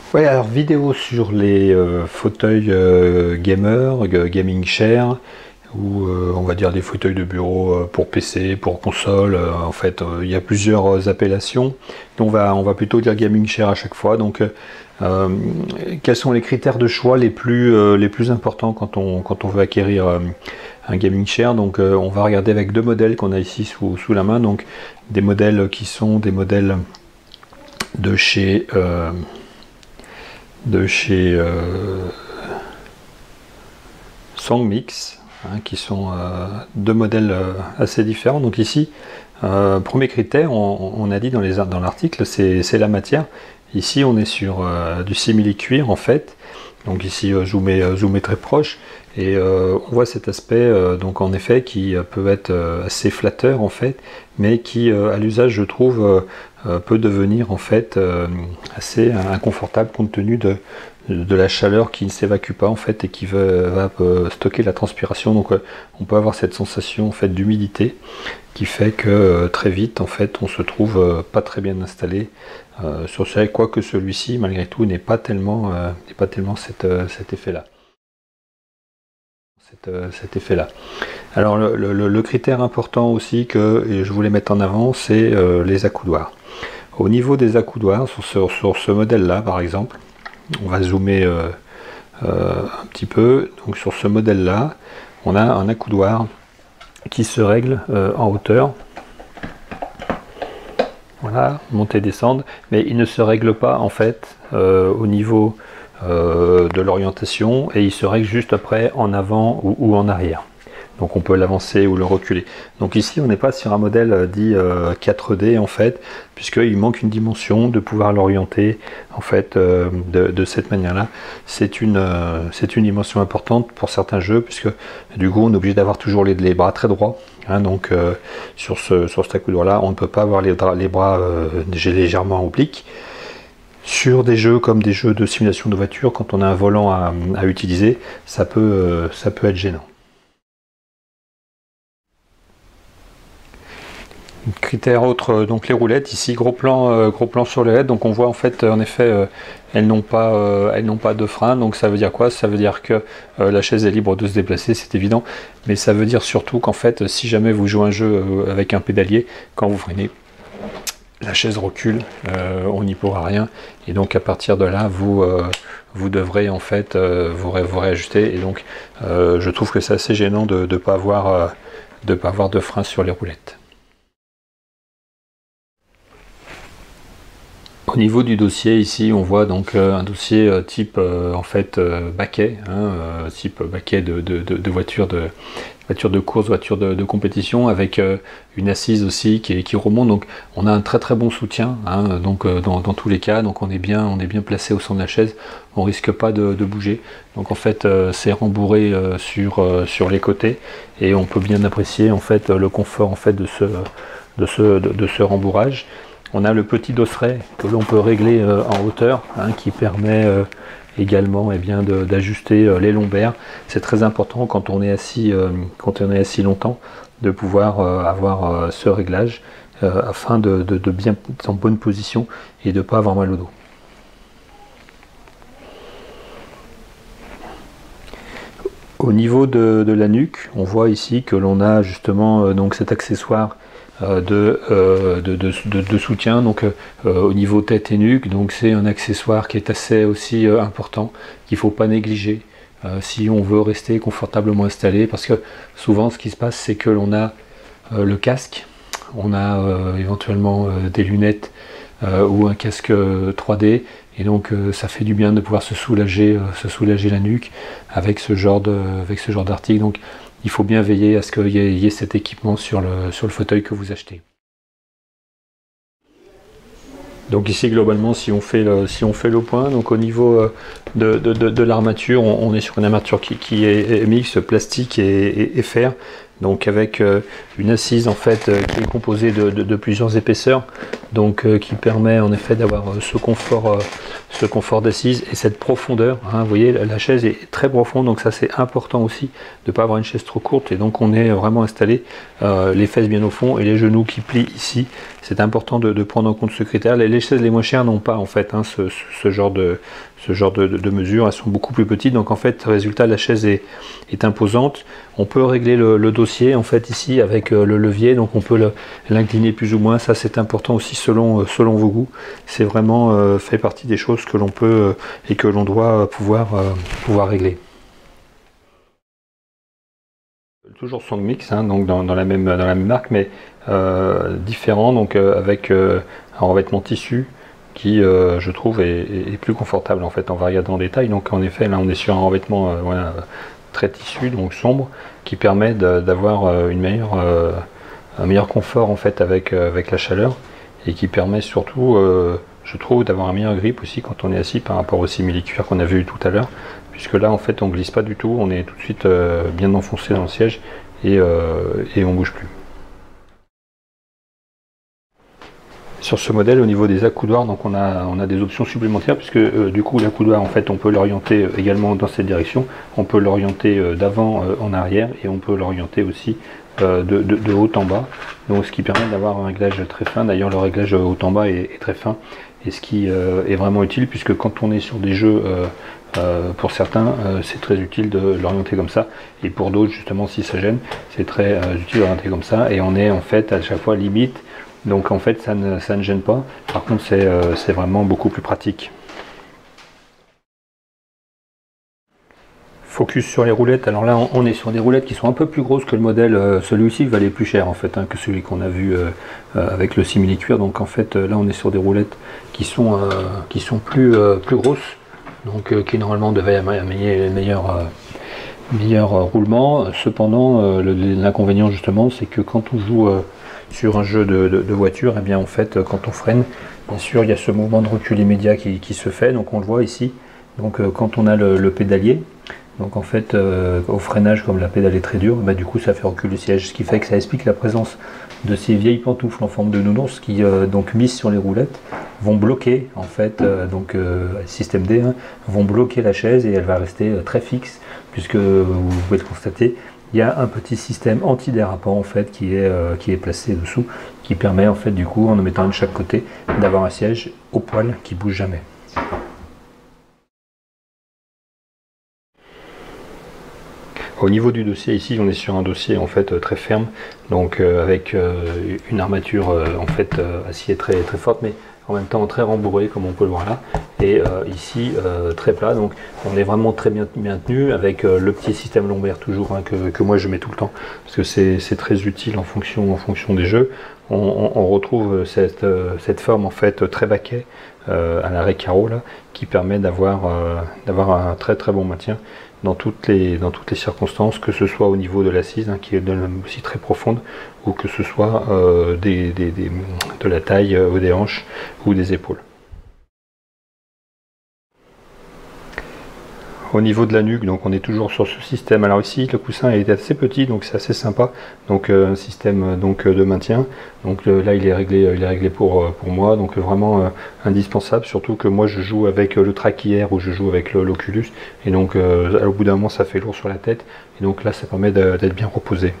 Ouais, alors vidéo sur les fauteuils gamer, gaming chair, ou on va dire des fauteuils de bureau pour PC, pour console. En fait, il y a plusieurs appellations. On va plutôt dire gaming chair à chaque fois. Donc, quels sont les critères de choix les plus importants quand on veut acquérir un gaming chair? Donc, on va regarder avec deux modèles qu'on a ici sous la main. Donc, des modèles qui sont des modèles de chez Songmix, hein, qui sont deux modèles assez différents. Donc ici, premier critère, on a dit dans l'article, c'est la matière. Ici, on est sur du simili-cuir en fait. Donc ici, zoomé très proche. Et on voit cet aspect, donc en effet, qui peut être assez flatteur en fait, mais qui, à l'usage, je trouve, peut devenir en fait assez inconfortable compte tenu de la chaleur qui ne s'évacue pas en fait et qui va stocker la transpiration. Donc on peut avoir cette sensation en fait d'humidité qui fait que très vite en fait on se trouve pas très bien installé sur ce, quoique celui-ci malgré tout n'est pas tellement cet effet-là. Cet effet-là. Alors le critère important aussi que je voulais mettre en avant, c'est les accoudoirs. Au niveau des accoudoirs, sur ce modèle-là par exemple, on va zoomer un petit peu. Donc sur ce modèle-là, on a un accoudoir qui se règle en hauteur. Voilà, monter, descendre, mais il ne se règle pas en fait au niveau de l'orientation et il se règle juste après en avant ou en arrière. Donc on peut l'avancer ou le reculer. Donc ici on n'est pas sur un modèle dit 4D en fait, puisqu'il manque une dimension de pouvoir l'orienter en fait de cette manière-là. C'est une dimension importante pour certains jeux, puisque du coup on est obligé d'avoir toujours les bras très droits. Hein, donc sur cet accoudoir-là, on ne peut pas avoir les bras légèrement obliques. Sur des jeux comme des jeux de simulation de voiture, quand on a un volant à utiliser, ça peut être gênant. Critère autre, donc les roulettes, ici gros plan sur les roulettes, donc on voit en fait en effet elles n'ont pas de frein, donc ça veut dire quoi? Ça veut dire que la chaise est libre de se déplacer, c'est évident, mais ça veut dire surtout qu'en fait si jamais vous jouez un jeu avec un pédalier, quand vous freinez, la chaise recule, on n'y pourra rien, et donc à partir de là vous devrez en fait vous réajuster, et donc je trouve que c'est assez gênant de ne pas avoir de frein sur les roulettes. Au niveau du dossier, ici, on voit donc un dossier type en fait baquet, hein, type baquet de voiture de course, voiture de compétition, avec une assise aussi qui remonte. Donc on a un très bon soutien, hein, donc dans tous les cas. Donc on est bien placé au centre de la chaise. On risque pas de bouger. Donc en fait c'est rembourré sur les côtés et on peut bien apprécier en fait le confort en fait de ce rembourrage. On a le petit dosseret que l'on peut régler en hauteur, hein, qui permet également d'ajuster les lombaires. C'est très important quand on est assis longtemps de pouvoir avoir ce réglage afin de bien être en bonne position et de ne pas avoir mal au dos. Au niveau de la nuque, on voit ici que l'on a justement donc cet accessoire de soutien, donc au niveau tête et nuque. Donc c'est un accessoire qui est assez aussi important, qu'il ne faut pas négliger si on veut rester confortablement installé, parce que souvent ce qui se passe, c'est que l'on a le casque, on a éventuellement des lunettes ou un casque 3D, et donc ça fait du bien de pouvoir se soulager la nuque avec ce genre d'article. Donc il faut bien veiller à ce qu'il y ait cet équipement sur le fauteuil que vous achetez. Donc ici globalement, si on fait le point, donc au niveau de l'armature, on est sur une armature qui est mixte, plastique et fer, donc avec une assise en fait qui est composée de plusieurs épaisseurs, donc qui permet en effet d'avoir ce confort ce confort d'assise et cette profondeur. Hein, vous voyez, la chaise est très profonde, donc ça c'est important aussi de ne pas avoir une chaise trop courte. Et donc on est vraiment installé, les fesses bien au fond et les genoux qui plient ici. C'est important de prendre en compte ce critère. Les chaises les moins chères n'ont pas en fait hein, ce genre de mesures. Elles sont beaucoup plus petites. Donc en fait, résultat, la chaise est imposante. On peut régler le dossier en fait ici avec le levier. Donc on peut l'incliner plus ou moins. Ça c'est important aussi selon vos goûts. C'est vraiment fait partie des choses que l'on peut et que l'on doit pouvoir régler. Toujours Songmix, hein, donc dans la même marque, mais différent, donc avec un revêtement tissu qui, je trouve, est plus confortable en fait. On va regarder en détail. Donc en effet, là, on est sur un revêtement voilà, très tissu, donc sombre, qui permet d'avoir un meilleur confort en fait avec la chaleur et qui permet surtout, je trouve, d'avoir un meilleur grip aussi quand on est assis par rapport au simili-cuir qu'on a vu tout à l'heure. Puisque là en fait on glisse pas du tout, on est tout de suite bien enfoncé dans le siège et on bouge plus. Sur ce modèle, au niveau des accoudoirs, donc on a des options supplémentaires puisque du coup l'accoudoir en fait on peut l'orienter également dans cette direction, on peut l'orienter d'avant en arrière et on peut l'orienter aussi de haut en bas, donc ce qui permet d'avoir un réglage très fin. D'ailleurs le réglage haut en bas est très fin et ce qui est vraiment utile puisque quand on est sur des jeux pour certains, c'est très utile de l'orienter comme ça, et pour d'autres, justement, si ça gêne, c'est très utile d'orienter comme ça, et on est en fait à chaque fois limite, donc en fait ça ne gêne pas. Par contre, c'est vraiment beaucoup plus pratique. Focus sur les roulettes. Alors là, on est sur des roulettes qui sont un peu plus grosses que le modèle. Celui-ci valait plus cher en fait hein, que celui qu'on a vu avec le simili-cuir. Donc en fait, là, on est sur des roulettes qui sont plus grosses. Donc qui normalement devait avoir un meilleur roulement. Cependant, l'inconvénient justement, c'est que quand on joue sur un jeu de voiture, et bien en fait, quand on freine, bien sûr, il y a ce mouvement de recul immédiat qui se fait. Donc on le voit ici. Donc quand on a le pédalier, donc en fait, au freinage, comme la pédale est très dure, bah, du coup ça fait reculer le siège, ce qui fait que ça explique la présence de ces vieilles pantoufles en forme de nounours qui, donc mises sur les roulettes, vont bloquer en fait, système D, hein, vont bloquer la chaise et elle va rester très fixe, puisque vous pouvez le constater, il y a un petit système antidérapant en fait qui est placé dessous, qui permet en fait du coup, en mettant un de chaque côté, d'avoir un siège au poil qui bouge jamais. Au niveau du dossier, ici on est sur un dossier en fait très ferme, donc avec une armature en fait acier très forte, mais en même temps très rembourrée comme on peut le voir là, et ici très plat, donc on est vraiment très bien tenu avec le petit système lombaire toujours hein, que moi je mets tout le temps parce que c'est très utile en fonction des jeux. On retrouve cette forme en fait très baquet à l'arrêt carreau là, qui permet d'avoir un très bon maintien dans toutes les circonstances, que ce soit au niveau de l'assise, hein, qui est aussi très profonde, ou que ce soit de la taille des hanches ou des épaules. Au niveau de la nuque, donc on est toujours sur ce système. Alors ici, le coussin est assez petit, donc c'est assez sympa. Donc un système donc de maintien. Donc là, il est réglé pour moi, donc vraiment indispensable. Surtout que moi, je joue avec le Track-IR ou je joue avec l'Oculus, et donc au bout d'un moment, ça fait lourd sur la tête. Et donc là, ça permet d'être bien reposé.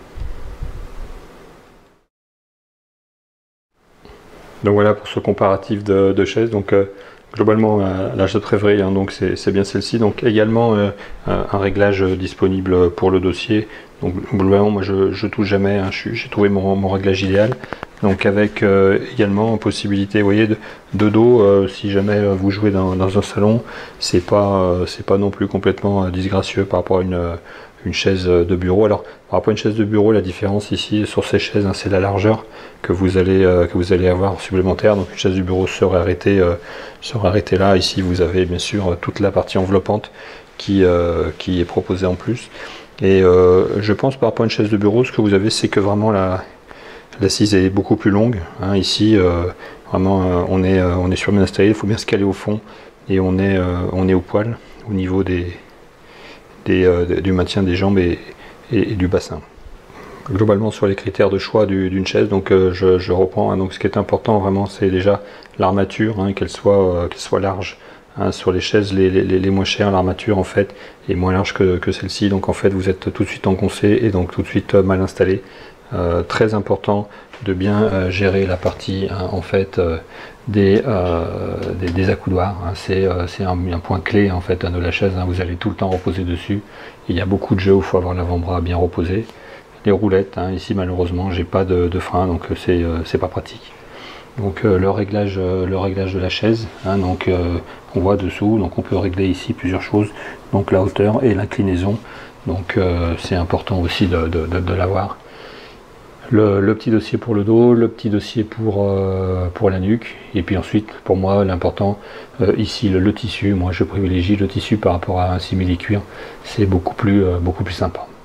Donc voilà pour ce comparatif de chaises. Donc globalement, la chaise préférée, hein, donc c'est bien celle-ci. Donc également un réglage disponible pour le dossier. Donc globalement, moi je touche jamais. Hein, j'ai trouvé mon réglage idéal. Donc avec également possibilité, vous voyez, de dos. Si jamais vous jouez dans un salon, c'est pas non plus complètement disgracieux par rapport à une chaise de bureau. Alors par rapport à une chaise de bureau, la différence ici sur ces chaises, hein, c'est la largeur que vous allez avoir supplémentaire. Donc une chaise de bureau serait arrêtée là. Ici vous avez bien sûr toute la partie enveloppante qui est proposée en plus. Et je pense par rapport à une chaise de bureau, ce que vous avez, c'est que vraiment l'assise est beaucoup plus longue. Hein. Ici vraiment on est sur bien installé, il faut bien se caler au fond et on est au poil au niveau du maintien des jambes et du bassin. Globalement sur les critères de choix d'une chaise, donc je reprends, hein, donc ce qui est important vraiment, c'est déjà l'armature, hein, qu'elle soit large Hein, sur les chaises les moins chères, l'armature en fait est moins large que celle-ci, donc en fait vous êtes tout de suite engoncé et donc tout de suite mal installé. Très important de bien gérer la partie hein, en fait des accoudoirs. Hein. C'est un point clé en fait de la chaise. Hein. Vous allez tout le temps reposer dessus. Il y a beaucoup de jeux où il faut avoir l'avant-bras bien reposé. Les roulettes, hein, ici malheureusement j'ai pas de frein, donc c'est pas pratique. Donc le réglage de la chaise, hein, donc on voit dessous, donc on peut régler ici plusieurs choses, donc la hauteur et l'inclinaison, donc c'est important aussi de l'avoir. Le petit dossier pour le dos, le petit dossier pour la nuque, et puis ensuite pour moi l'important ici le tissu. Moi je privilégie le tissu par rapport à un simili-cuir, c'est beaucoup plus sympa.